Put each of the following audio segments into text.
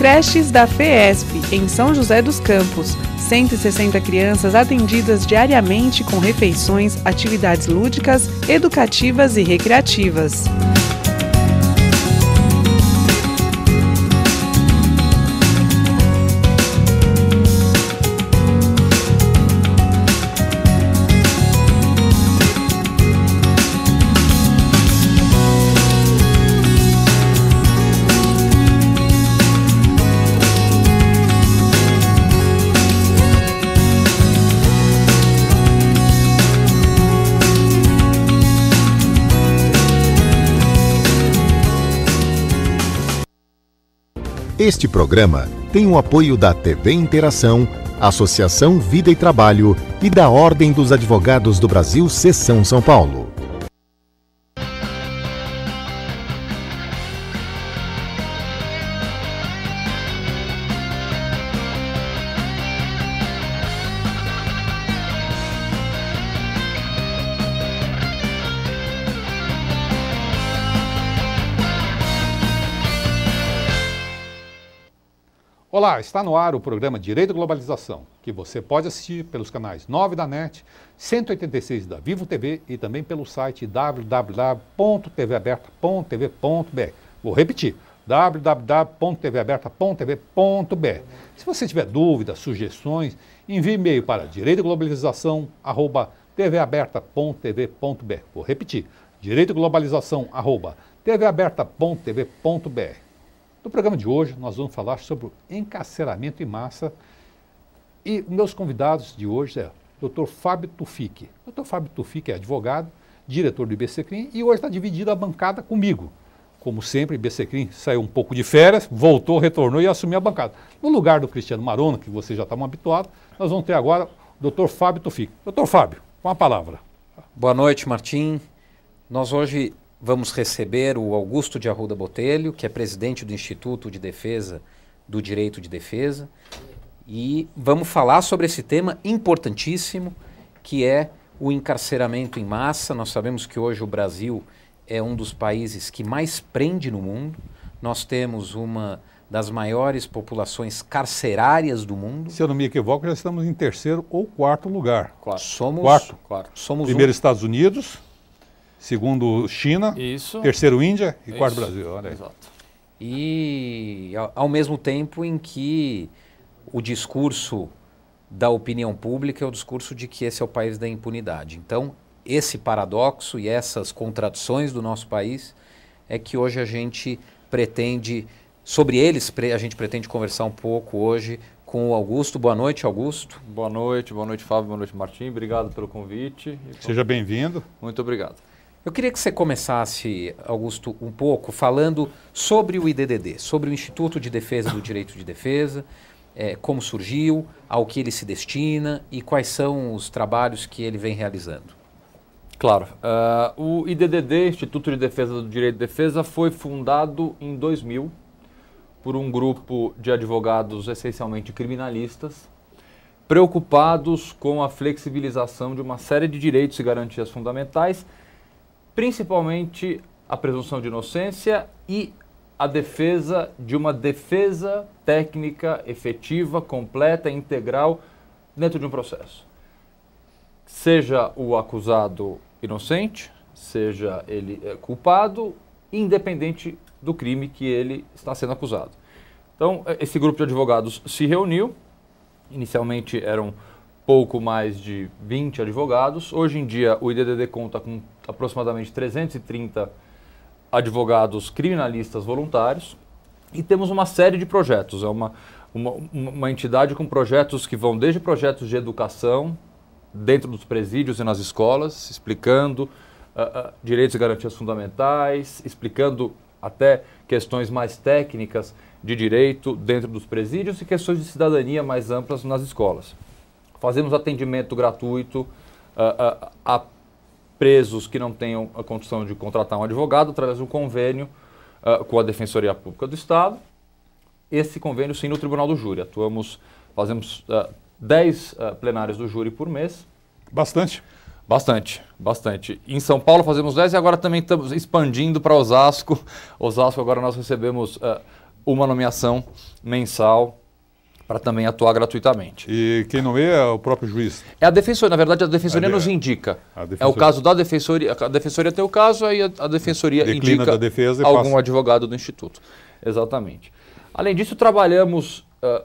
Creches da FEESP, em São José dos Campos. 160 crianças atendidas diariamente com refeições, atividades lúdicas, educativas e recreativas. Este programa tem o apoio da TV Interação, Associação Vida e Trabalho e da Ordem dos Advogados do Brasil, Seção São Paulo. Olá, está no ar o programa Direito e Globalização, que você pode assistir pelos canais 9 da NET, 186 da Vivo TV e também pelo site www.tvaberta.tv.br. Vou repetir, www.tvaberta.tv.br. Se você tiver dúvidas, sugestões, envie e-mail para direitoglobalização@tvaberta.tv.br. Vou repetir, direitoglobalização@tvaberta.tv.br. No programa de hoje, nós vamos falar sobre o encarceramento em massa e meus convidados de hoje é o Dr. Fábio Tuffici. O Dr. Fábio Tuffici é advogado, diretor do IBCCRIM e hoje está dividido a bancada comigo. Como sempre, o IBCCRIM saiu um pouco de férias, voltou, retornou e assumiu a bancada. No lugar do Cristiano Marona, que vocês já estavam habituados, nós vamos ter agora o Dr. Fábio Tuffici. Dr. Fábio, com a palavra. Boa noite, Martim. Nós hoje vamos receber o Augusto de Arruda Botelho, que é presidente do Instituto de Defesa do Direito de Defesa, e vamos falar sobre esse tema importantíssimo, que é o encarceramento em massa. Nós sabemos que hoje o Brasil é um dos países que mais prende no mundo. Nós temos uma das maiores populações carcerárias do mundo. Se eu não me equivoco, já estamos em terceiro ou quarto lugar. Quarto. Primeiro Estados Unidos, segundo China, Isso. Terceiro Índia e quarto Brasil. Olha aí. Exato. E ao mesmo tempo em que o discurso da opinião pública é o discurso de que esse é o país da impunidade. Então, esse paradoxo e essas contradições do nosso país é que hoje a gente pretende, sobre eles a gente pretende conversar um pouco hoje com o Augusto. Boa noite, Augusto. Boa noite, Fábio, boa noite, Martim. Obrigado pelo convite. Seja bem-vindo. Muito obrigado. Eu queria que você começasse, Augusto, um pouco falando sobre o IDDD, sobre o Instituto de Defesa do Direito de Defesa, como surgiu, ao que ele se destina e quais são os trabalhos que ele vem realizando. Claro. O IDDD, Instituto de Defesa do Direito de Defesa, foi fundado em 2000 por um grupo de advogados essencialmente criminalistas, preocupados com a flexibilização de uma série de direitos e garantias fundamentais, principalmente a presunção de inocência e a defesa de uma defesa técnica efetiva, completa, integral dentro de um processo. Seja o acusado inocente, seja ele culpado, independente do crime que ele está sendo acusado. Então, esse grupo de advogados se reuniu, inicialmente eram pouco mais de 20 advogados. Hoje em dia, o IDDD conta com aproximadamente 330 advogados criminalistas voluntários e temos uma série de projetos. É uma entidade com projetos que vão desde projetos de educação, dentro dos presídios e nas escolas, explicando direitos e garantias fundamentais, explicando até questões mais técnicas de direito dentro dos presídios e questões de cidadania mais amplas nas escolas. Fazemos atendimento gratuito a presos que não tenham a condição de contratar um advogado através de um convênio com a Defensoria Pública do Estado. Esse convênio, sim, no Tribunal do Júri. Fazemos 10 plenários do júri por mês. Bastante. Bastante. Em São Paulo fazemos 10 e agora também estamos expandindo para Osasco. Osasco agora nós recebemos uma nomeação mensal para também atuar gratuitamente. E quem nomeia é o próprio juiz? É a defensoria, na verdade a defensoria nos indica. É o caso da defensoria, a defensoria tem o caso, aí a defensoria declina indica da defesa e algum passa. advogado do Instituto. Exatamente. Além disso, trabalhamos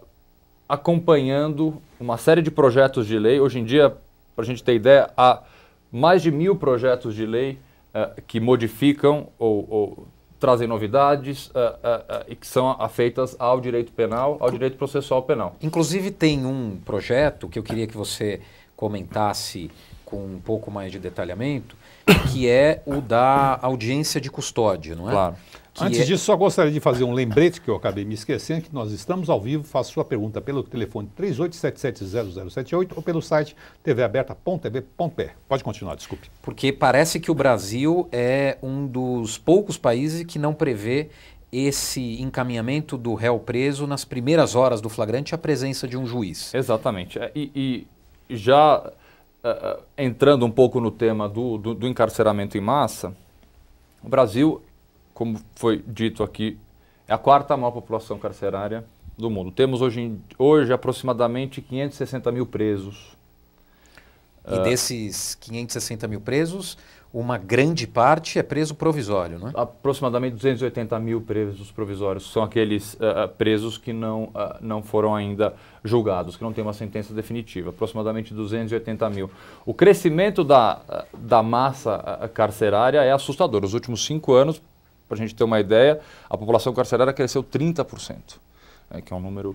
acompanhando uma série de projetos de lei. Hoje em dia, para a gente ter ideia, há mais de 1000 projetos de lei que modificam ou trazem novidades e que são afeitas ao direito penal, ao direito processual penal. Inclusive tem um projeto que eu queria que você comentasse com um pouco mais de detalhamento, que é o da audiência de custódia, não é? Claro. Antes disso, só gostaria de fazer um lembrete que eu acabei me esquecendo, que nós estamos ao vivo. Faça sua pergunta pelo telefone 38770078 ou pelo site tvaberta.tv.br. Pode continuar, desculpe. Porque parece que o Brasil é um dos poucos países que não prevê esse encaminhamento do réu preso nas primeiras horas do flagrante à presença de um juiz. Exatamente. E já entrando um pouco no tema do encarceramento em massa, o Brasil, como foi dito aqui, é a 4ª maior população carcerária do mundo. Temos hoje aproximadamente 560 mil presos. E desses 560 mil presos, uma grande parte é preso provisório, não é? Aproximadamente 280 mil presos provisórios. São aqueles presos que não foram ainda julgados, que não têm uma sentença definitiva. Aproximadamente 280 mil. O crescimento da massa carcerária é assustador. Nos últimos 5 anos, para a gente ter uma ideia, a população carcerária cresceu 30%, que é um número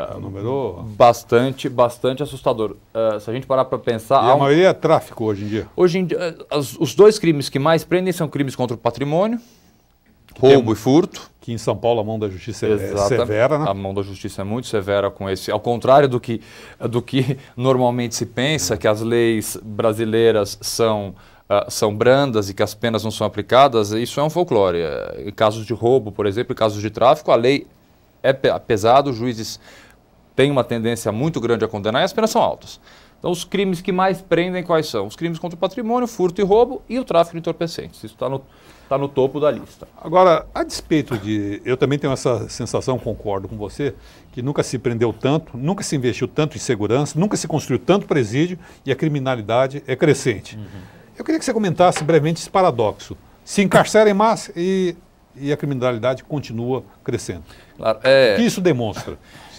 bastante assustador. Se a gente parar para pensar... E a maioria é tráfico hoje em dia? Hoje em dia, os 2 crimes que mais prendem são crimes contra o patrimônio, roubo e furto. Que em São Paulo a mão da justiça é severa, né? A mão da justiça é muito severa com esse. Ao contrário do que normalmente se pensa, que as leis brasileiras são brandas e que as penas não são aplicadas, isso é um folclore. Em casos de roubo, por exemplo, em casos de tráfico, a lei é pesada, os juízes têm uma tendência muito grande a condenar e as penas são altas. Então, os crimes que mais prendem quais são? Os crimes contra o patrimônio, furto e roubo e o tráfico de entorpecentes. Isso está no topo da lista. Agora, a despeito de... Eu também tenho essa sensação, concordo com você, que nunca se prendeu tanto, nunca se investiu tanto em segurança, nunca se construiu tanto presídio e a criminalidade é crescente. Eu queria que você comentasse brevemente esse paradoxo. Se encarcera em massa e a criminalidade continua crescendo. Claro, o que isso demonstra,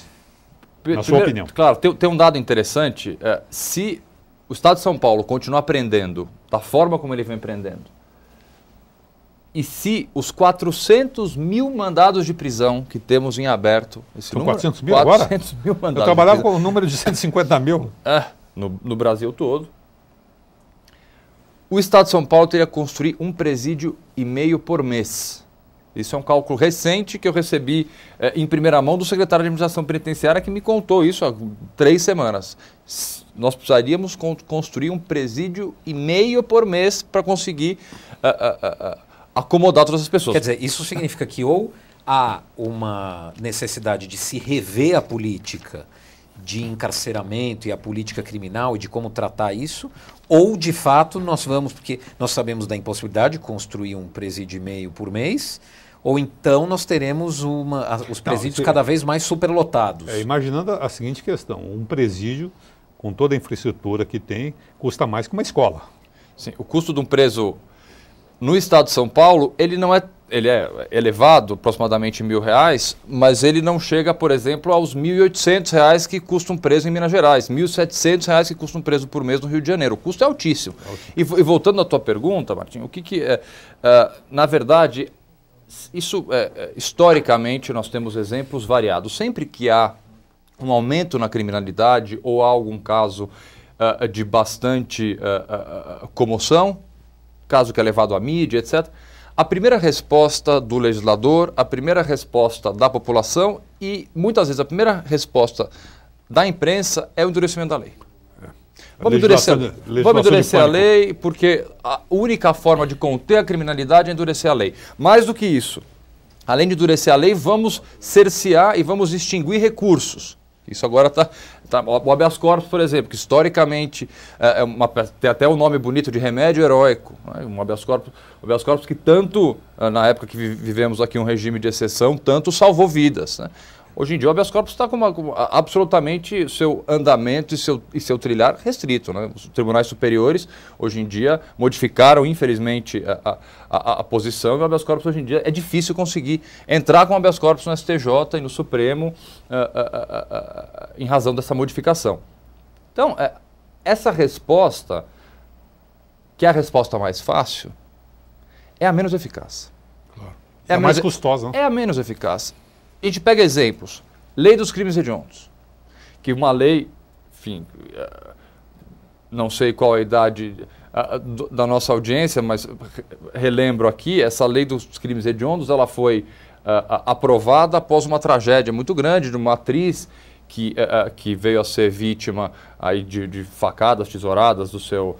na sua opinião? Claro, tem um dado interessante. Se o Estado de São Paulo continuar prendendo da forma como ele vem prendendo, e se os 400 mil mandados de prisão que temos em aberto... São 400 mil agora? 400 mil mandados. Eu trabalhava com o número de 150 mil. No Brasil todo. O Estado de São Paulo teria que construir 1,5 presídio por mês. Isso é um cálculo recente que eu recebi em primeira mão do secretário de Administração Penitenciária, que me contou isso há 3 semanas. Nós precisaríamos construir 1,5 presídio por mês para conseguir acomodar todas as pessoas. Quer dizer, isso significa que ou há uma necessidade de se rever a política de encarceramento e a política criminal e de como tratar isso, ou de fato nós vamos, porque nós sabemos da impossibilidade de construir 1,5 presídio por mês, ou então nós teremos os presídios cada vez mais superlotados. Imaginando a seguinte questão, um presídio com toda a infraestrutura que tem custa mais que uma escola. Sim, o custo de um preso no Estado de São Paulo, ele é elevado, aproximadamente R$1.000, mas ele não chega, por exemplo, aos R$1.800 que custa um preso em Minas Gerais, R$1.700 que custa um preso por mês no Rio de Janeiro. O custo é altíssimo. E voltando à tua pergunta, Martim, o que é? Na verdade, isso historicamente nós temos exemplos variados. Sempre que há um aumento na criminalidade ou há algum caso de bastante comoção, caso que é levado à mídia, etc., a primeira resposta do legislador, a primeira resposta da população e, muitas vezes, a primeira resposta da imprensa é o endurecimento da lei. Vamos endurecer a lei porque a única forma de conter a criminalidade é endurecer a lei. Mais do que isso, além de endurecer a lei, vamos cercear e vamos extinguir recursos. Isso agora o habeas corpus, por exemplo, que historicamente tem até um nome bonito de remédio heróico. Né? Um habeas corpus que tanto, na época que vivemos aqui um regime de exceção, tanto salvou vidas. Né? Hoje em dia o habeas corpus está com absolutamente seu andamento e seu trilhar restrito. Né? Os tribunais superiores, hoje em dia, modificaram, infelizmente, a posição, e o habeas corpus, hoje em dia, é difícil conseguir entrar com o habeas corpus no STJ e no Supremo em razão dessa modificação. Então, essa resposta, que é a resposta mais fácil, é a menos eficaz. Claro. É a mais custosa. Né? É a menos eficaz. A gente pega exemplos. Lei dos crimes hediondos. Que uma lei, enfim, não sei qual a idade da nossa audiência, mas relembro aqui, essa lei dos crimes hediondos, ela foi aprovada após uma tragédia muito grande de uma atriz que veio a ser vítima aí de facadas, tesouradas do seu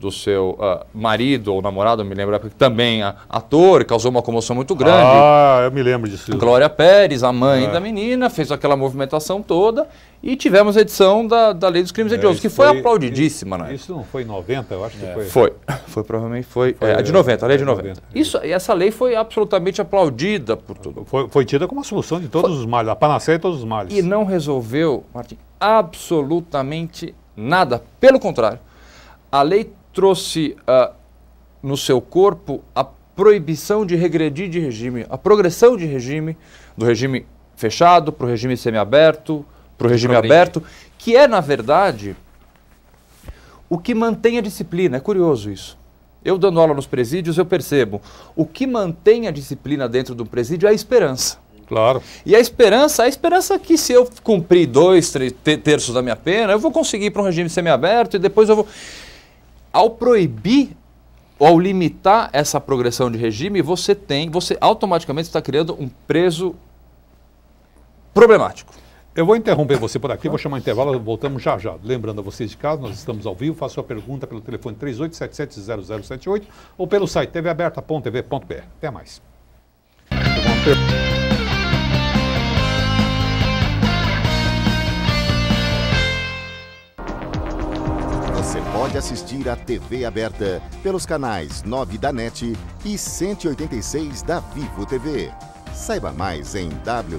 marido ou namorado, eu me lembro, também ator, causou uma comoção muito grande. Ah, eu me lembro disso. Glória Pérez, a mãe da menina, fez aquela movimentação toda e tivemos a edição da Lei dos Crimes Hediondos, que foi aplaudidíssima, né? Isso não foi em 90, eu acho que foi. Provavelmente foi a de 90, a lei de 90. Essa lei foi absolutamente aplaudida por tudo. Foi tida como a solução de todos os males, a panaceia de todos os males. E não resolveu, Martim, absolutamente nada. Pelo contrário, a lei trouxe no seu corpo a proibição de regredir de regime, a progressão de regime, do regime fechado para o regime semiaberto, para o regime aberto, que é, na verdade, o que mantém a disciplina. É curioso isso. Eu dando aula nos presídios, eu percebo, o que mantém a disciplina dentro do presídio é a esperança. Claro. E a esperança que se eu cumprir 2/3 da minha pena, eu vou conseguir ir para um regime semiaberto e depois eu vou... Ao proibir, ao limitar essa progressão de regime, você automaticamente está criando um preso problemático. Eu vou interromper você por aqui, vou chamar um intervalo, voltamos já já. Lembrando a vocês de casa, nós estamos ao vivo, faça sua pergunta pelo telefone 38770078 ou pelo site tvaberta.tv.br. Até mais. Você pode assistir a TV aberta pelos canais 9 da NET e 186 da Vivo TV. Saiba mais em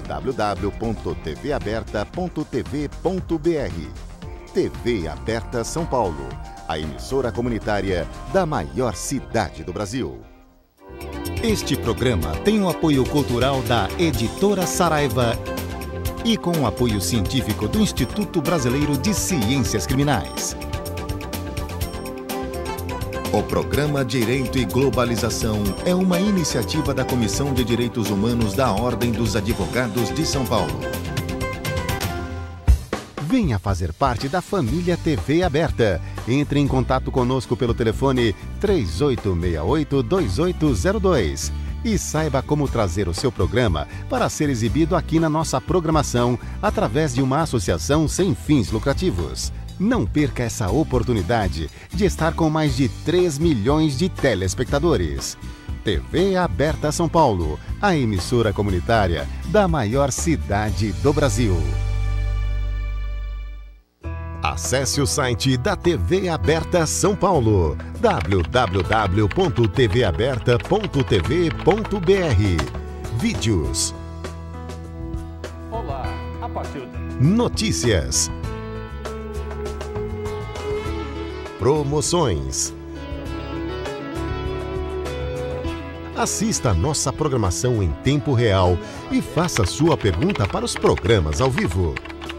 www.tvaberta.tv.br. TV Aberta São Paulo, a emissora comunitária da maior cidade do Brasil. Este programa tem o apoio cultural da Editora Saraiva e com o apoio científico do Instituto Brasileiro de Ciências Criminais. O programa Direito e Globalização é uma iniciativa da Comissão de Direitos Humanos da Ordem dos Advogados de São Paulo. Venha fazer parte da família TV Aberta. Entre em contato conosco pelo telefone 3868-2802 e saiba como trazer o seu programa para ser exibido aqui na nossa programação através de uma associação sem fins lucrativos. Não perca essa oportunidade de estar com mais de 3 milhões de telespectadores. TV Aberta São Paulo, a emissora comunitária da maior cidade do Brasil. Acesse o site da TV Aberta São Paulo, www.tvaberta.tv.br. Vídeos. Olá, a partir de... Notícias. Promoções. Assista a nossa programação em tempo real e faça sua pergunta para os programas ao vivo.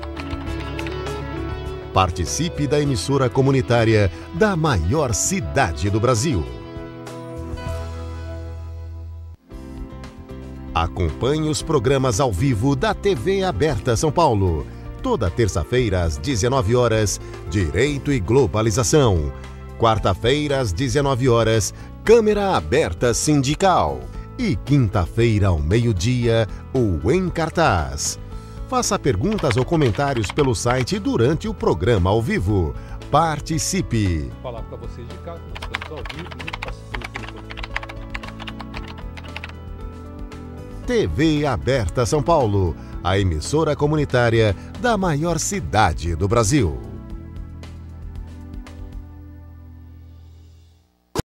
Participe da emissora comunitária da maior cidade do Brasil. Acompanhe os programas ao vivo da TV Aberta São Paulo. Toda terça-feira às 19 horas, Direito e Globalização. Quarta-feira às 19 horas, Câmara Aberta Sindical. E quinta-feira ao meio-dia, o Em Cartaz. Faça perguntas ou comentários pelo site durante o programa ao vivo. Participe! Vou falar para vocês de casa, nós estamos ao vivo e passa pelo telefone. TV Aberta São Paulo, a emissora comunitária da maior cidade do Brasil.